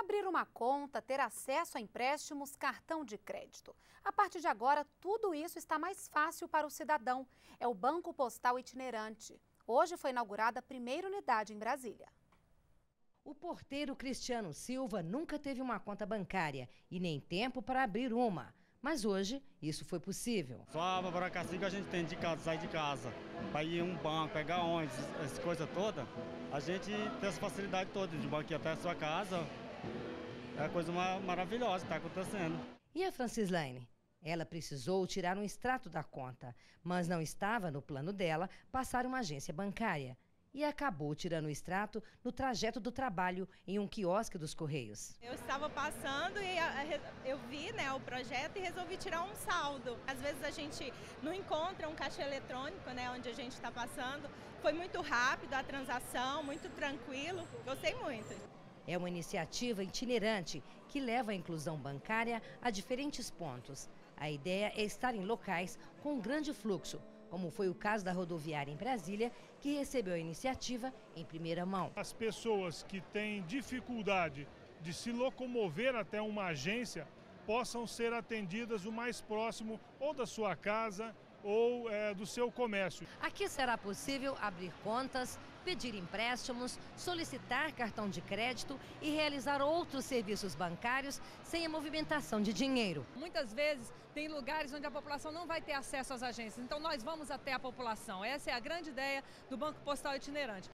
Abrir uma conta, ter acesso a empréstimos, cartão de crédito. A partir de agora, tudo isso está mais fácil para o cidadão. É o Banco Postal Itinerante. Hoje foi inaugurada a primeira unidade em Brasília. O porteiro Cristiano Silva nunca teve uma conta bancária e nem tempo para abrir uma. Mas hoje, isso foi possível. Só a burocracia que a gente tem de casa, sair de casa, para ir em um banco, pegar ônibus, essa coisa toda, a gente tem essa facilidade toda de banco ir até a sua casa. É a coisa maravilhosa que está acontecendo. E a Francislaine? Ela precisou tirar um extrato da conta, mas não estava no plano dela passar uma agência bancária. E acabou tirando o extrato no trajeto do trabalho em um quiosque dos Correios. Eu estava passando e eu vi, o projeto e resolvi tirar um saldo. Às vezes a gente não encontra um caixa eletrônico, onde a gente está passando. Foi muito rápido a transação, muito tranquilo, gostei muito. É uma iniciativa itinerante que leva a inclusão bancária a diferentes pontos. A ideia é estar em locais com grande fluxo, como foi o caso da rodoviária em Brasília, que recebeu a iniciativa em primeira mão. As pessoas que têm dificuldade de se locomover até uma agência possam ser atendidas o mais próximo ou da sua casa ou do seu comércio. Aqui será possível abrir contas, pedir empréstimos, solicitar cartão de crédito e realizar outros serviços bancários sem a movimentação de dinheiro. Muitas vezes tem lugares onde a população não vai ter acesso às agências, então nós vamos até a população. Essa é a grande ideia do Banco Postal Itinerante.